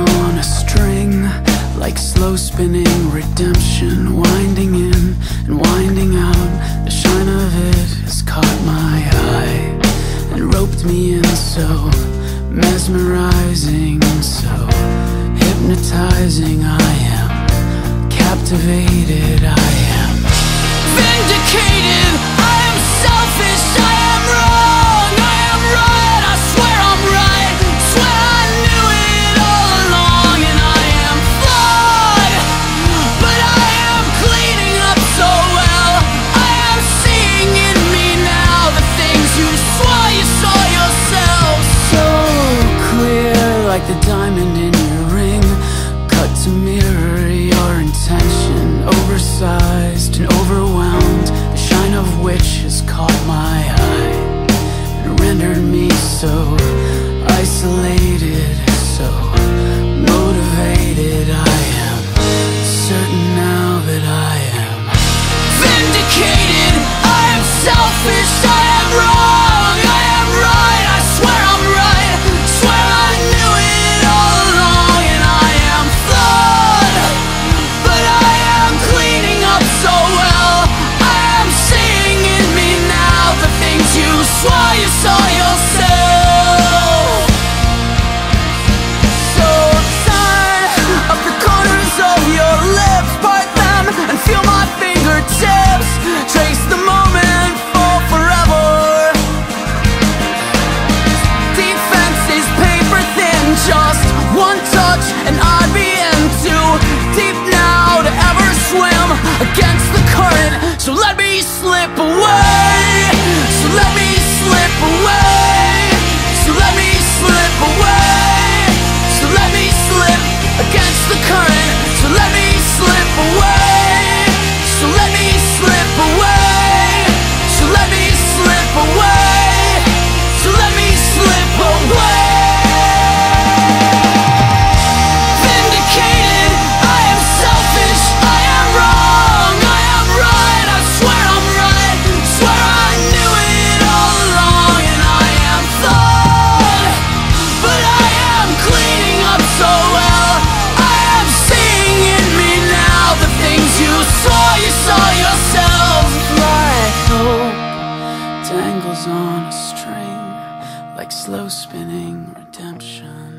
on a string, like slow spinning redemption, winding in and winding out. The shine of it has caught my eye and roped me in, so mesmerizing, so hypnotizing. I am captivated, I am vindicated. I am selfish, I am wrong, I am right, I swear I'm right, swear I knew it all along. And I am flawed, but I am cleaning up so well. I am seeing in me now the things you swore you saw yourself. So clear, like the diamond in your ring, cut to mirror your intention. Oversized and overwhelmed, the shine of which has caught my eye and rendered me so isolated, so motivated. I am certain now that I am vindicated. I am selfish, I am wrong, I am right, I swear I'm right, swear I knew it all along. And I am flawed, but I am cleaning up so well. I am seeing in me now the things you swore you saw yourself. So turn up the corners of your lips, part them and feel my fingertips, trace the moment for forever. Defense is paper thin, just one touch and I'd be in too deep now to ever swim against the current. So let me slip away, so let me slip away, so let me slip away, so let me slip against the current. So let me slip away, so let me slip away, so let me slip away, so let me slip away. Vindicated, I am selfish, I am wrong, I am right, I swear I'm right, swear I knew it all along. And I am flawed, but I am cleaning up so well. I am seeing in me now the things you saw yourself. Like hope dangles on a string, like slow spinning redemption.